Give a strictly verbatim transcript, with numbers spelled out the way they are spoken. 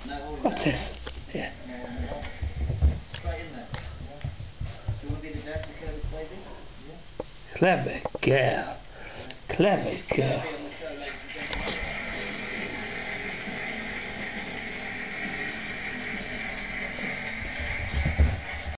What's this? Yeah. Straight in there. Do you want to be the Jack and Curtis baby? Yeah. Clever girl. Clever girl.